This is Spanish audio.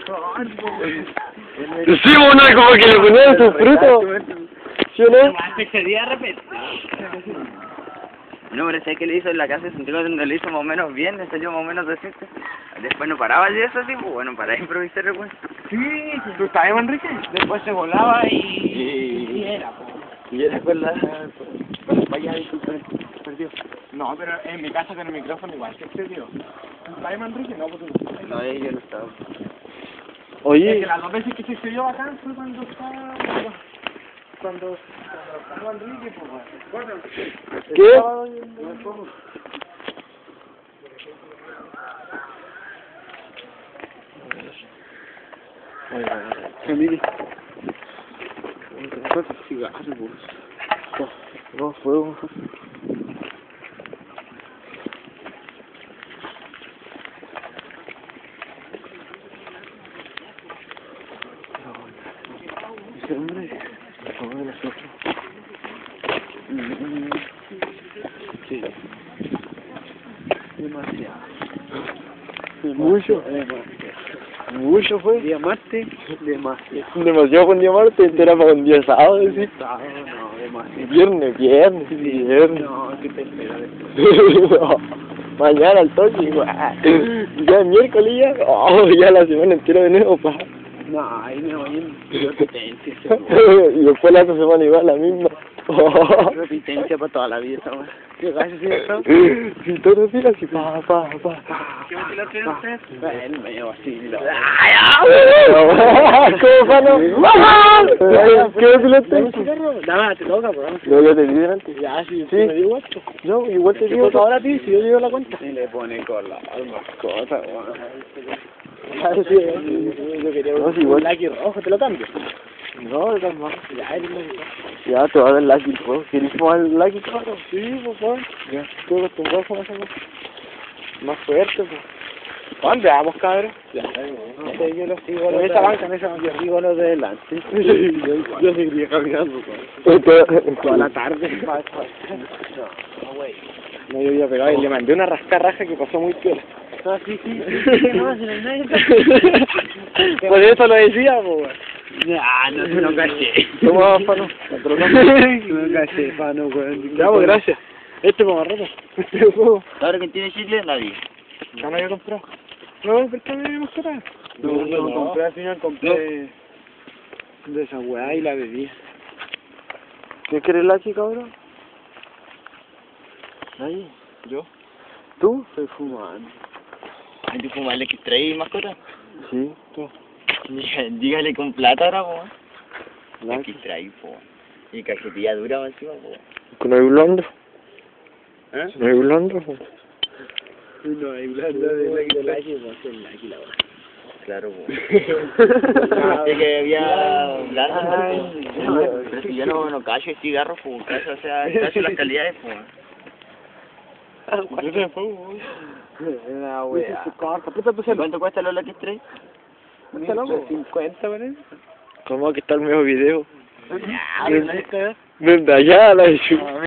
Sí, bueno, como que le ponían sus frutos. ¿Sí o no? Ese día de repente. No, pero sé que le hizo en la casa de Santiago donde le hizo más o menos bien, le salió más o menos decente. Después no paraba de eso así, pues bueno, para improvisar el cuento. Sí, ¿tú sabes, Enrique? Después se volaba y era, po. Y era con la falla y perdió. No, pero en mi casa con el micrófono igual que se dio. ¿Tú sabes, Enrique? No, pues tú no. no, yo no estaba. Es Oye, que las dos veces que se estudió acá fue cuando estaba... Cuando estaba Enrique, pues bueno. ¿qué? Oye, ¿cuántos cigarros, pues? No, fuego. Ese hombre, por favor, de nosotros. Sí. Demasiado. Mucho. Mucho fue. Día martes, demasiado. Demasiado con día martes, era para un día sábado, decir. No, demasiado. Viernes. No, ¿qué te espera? No. Mañana al toque, igual. Ya es miércoles ya. Oh, ya la semana entera de nuevo, pa. No, ahí me voy en repitencia. Y después la otra semana igual la misma. Repitencia para toda la vida, ¿sabes? ¿Qué gases es eso? Si todos los días así, pa. ¿Qué me lo tiene usted? Bueno, me llevo así. ¿Cómo pano? ¿Qué me pilote? Dame, te toca, bro. No, yo te di delante. Ya, sí, Sí. me digo esto. No, igual te ¿Qué digo. toca ahora a ti? Si yo llevo la cuenta. Y le pone con la mascota, yo quería No, sí, igual. un Lucky rojo, te lo cambio. No, de tal mal. Ya, eres Lucky rojo. Ya, te va a dar Lucky, ¿no? ¿Quieres fumar el Lucky, claro? Sí, por favor. Ya, estoy acostumbrado a fumar esa cosa. Más fuerte, pues. ¿Dónde vamos, cabrón? Ya, no sé, yo lo sigo. En esa banca, yo sigo los de delante. Yo seguiría caminando, toda la tarde. No, güey. No, yo había pegado y le mandé una rascarraja que pasó muy piola. No, sí. No, si no hay nadie. Por eso lo decía, pues. No caché. ¿Cómo va, Fano? No caché, Fano, güey. Ya, pues, gracias. Este para rato. Este juego. ¿Ahora que tiene chicle? Nadie. Ya me había comprado. No, pero también me mascota. No. Compré al final, compré de esa weá y la bebí. ¿Qué quieres Lucky, cabrón? Ahí. ¿Yo? ¿Tú? Estoy fumando. ¿Hay que fumarle que trae mascota? Sí. Tú. Dígale con plata ahora, po. Lucky. Aquí trae, po. Y cajetilla dura va encima, po. ¿No hay blando? ¿Eh? ¿No hay blando? No hay blanda de Lucky, po. El Lucky, la verdad. Claro, po. Pensé que había blanda, pero si yo no cacho el cigarro, po. Cacho, o sea, cacho las calidades, po. Yo te fumo. Una wea. ¿Cuánto cuesta los Lucky Stray? 50, parece. ¿Cómo que está el mejor video? Ya, Desde allá la he hecho.